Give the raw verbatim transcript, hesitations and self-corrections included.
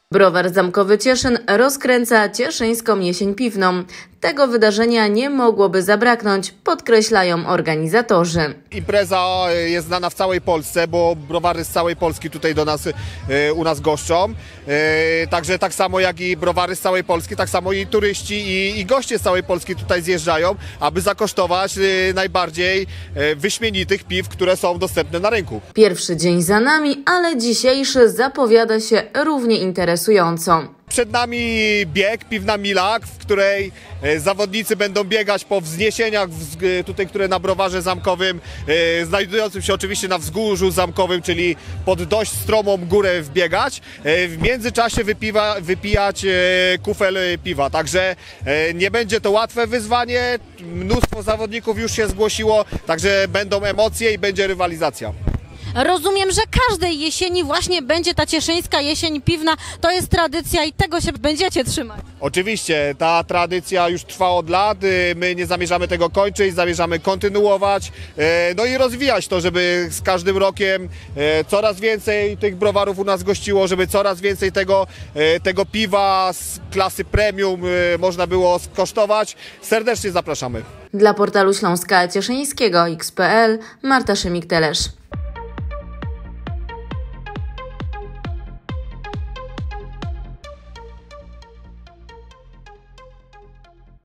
Browar zamkowy Cieszyn rozkręca cieszyńską jesień piwną. Tego wydarzenia nie mogłoby zabraknąć, podkreślają organizatorzy. Impreza jest znana w całej Polsce, bo browary z całej Polski tutaj do nas, u nas goszczą. Także tak samo jak i browary z całej Polski, tak samo i turyści i, i goście z całej Polski tutaj zjeżdżają, aby zakosztować najbardziej wyśmienitych piw, które są dostępne na rynku. Pierwszy dzień za nami, ale dzisiejszy zapowiada się równie interesująco. Przed nami bieg, piwna mila, w której zawodnicy będą biegać po wzniesieniach, tutaj, które na browarze zamkowym, znajdującym się oczywiście na wzgórzu zamkowym, czyli pod dość stromą górę wbiegać. W międzyczasie wypiwa, wypijać kufel piwa, także nie będzie to łatwe wyzwanie. Mnóstwo zawodników już się zgłosiło, także będą emocje i będzie rywalizacja. Rozumiem, że każdej jesieni właśnie będzie ta cieszyńska jesień piwna. To jest tradycja i tego się będziecie trzymać. Oczywiście, ta tradycja już trwa od lat. My nie zamierzamy tego kończyć, zamierzamy kontynuować, no i rozwijać to, żeby z każdym rokiem coraz więcej tych browarów u nas gościło, żeby coraz więcej tego, tego piwa z klasy premium można było skosztować. Serdecznie zapraszamy. Dla portalu Śląska Cieszyńskiego X kropka p l Marta Szymik-Telesz.